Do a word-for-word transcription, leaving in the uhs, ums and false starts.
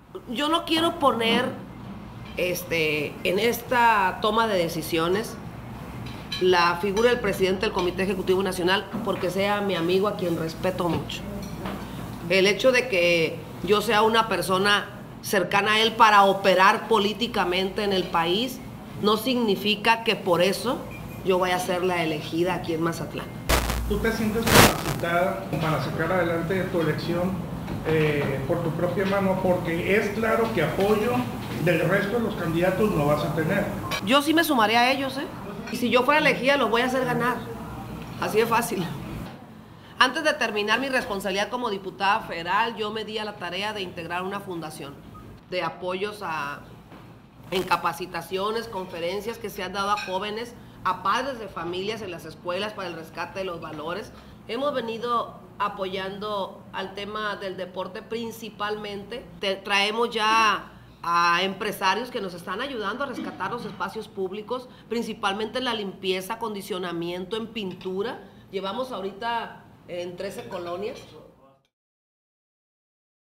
Yo no quiero poner este, en esta toma de decisiones la figura del presidente del Comité Ejecutivo Nacional porque sea mi amigo a quien respeto mucho. El hecho de que yo sea una persona cercana a él para operar políticamente en el país no significa que por eso yo vaya a ser la elegida aquí en Mazatlán. ¿Tú te sientes capacitada para sacar adelante tu elección eh, por tu propia mano? Porque es claro que apoyo del resto de los candidatos no vas a tener. Yo sí me sumaré a ellos, ¿eh? Y si yo fuera elegida, los voy a hacer ganar. Así de fácil. Antes de terminar mi responsabilidad como diputada federal, yo me di a la tarea de integrar una fundación de apoyos a, en capacitaciones, conferencias que se han dado a jóvenes, a padres de familias en las escuelas para el rescate de los valores. Hemos venido apoyando al tema del deporte principalmente. Te, traemos ya a empresarios que nos están ayudando a rescatar los espacios públicos, principalmente en la limpieza, acondicionamiento, en pintura. Llevamos ahorita en trece colonias